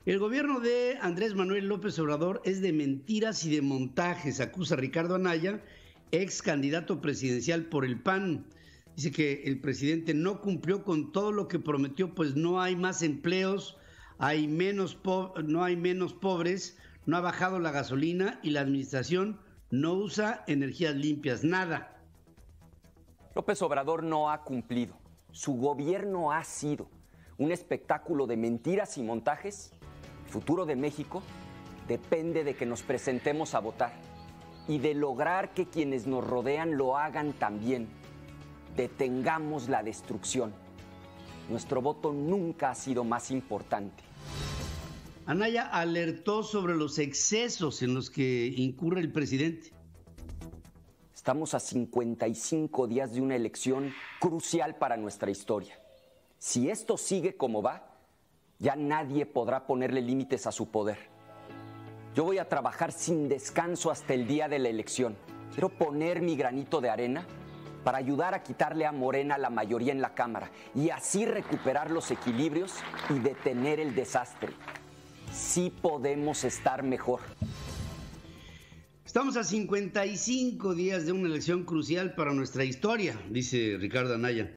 El gobierno de Andrés Manuel López Obrador es de mentiras y de montajes, acusa Ricardo Anaya, ex candidato presidencial por el PAN. Dice que el presidente no cumplió con todo lo que prometió, pues no hay más empleos, no hay menos pobres, no ha bajado la gasolina y la administración no usa energías limpias, nada. López Obrador no ha cumplido. Su gobierno ha sido un espectáculo de mentiras y montajes. El futuro de México depende de que nos presentemos a votar y de lograr que quienes nos rodean lo hagan también. Detengamos la destrucción. Nuestro voto nunca ha sido más importante. Anaya alertó sobre los excesos en los que incurre el presidente. Estamos a 55 días de una elección crucial para nuestra historia. Si esto sigue como va, ya nadie podrá ponerle límites a su poder. Yo voy a trabajar sin descanso hasta el día de la elección. Quiero poner mi granito de arena para ayudar a quitarle a Morena la mayoría en la Cámara y así recuperar los equilibrios y detener el desastre. Sí podemos estar mejor. Estamos a 55 días de una elección crucial para nuestra historia, dice Ricardo Anaya.